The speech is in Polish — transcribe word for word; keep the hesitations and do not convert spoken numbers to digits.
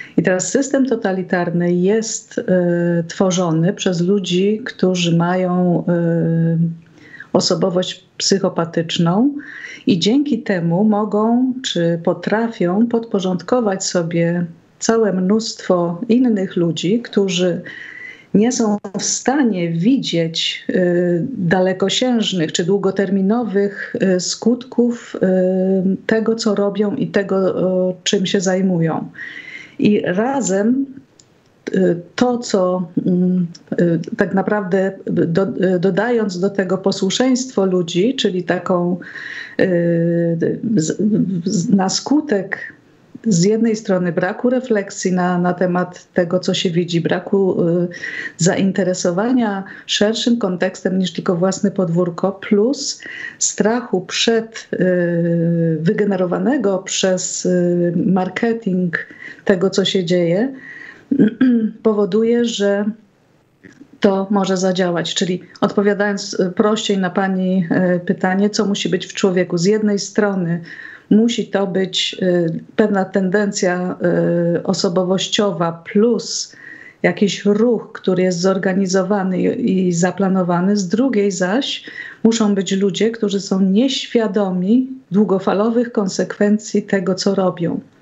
I teraz system totalitarny jest y, tworzony przez ludzi, którzy mają y, osobowość psychopatyczną i dzięki temu mogą czy potrafią podporządkować sobie całe mnóstwo innych ludzi, którzy nie są w stanie widzieć y, dalekosiężnych czy długoterminowych y, skutków y, tego, co robią i tego, y, czym się zajmują. I razem y, to, co y, y, tak naprawdę do, y, dodając do tego posłuszeństwo ludzi, czyli taką y, z, z, na skutek z jednej strony braku refleksji na, na temat tego, co się widzi, braku y, zainteresowania szerszym kontekstem niż tylko własne podwórko, plus strachu przed y, wygenerowanego przez y, marketing tego, co się dzieje, powoduje, że to może zadziałać. Czyli odpowiadając prościej na pani y, pytanie, co musi być w człowieku. Z jednej strony musi to być y, pewna tendencja y, osobowościowa plus jakiś ruch, który jest zorganizowany i, i zaplanowany. Z drugiej zaś muszą być ludzie, którzy są nieświadomi długofalowych konsekwencji tego, co robią.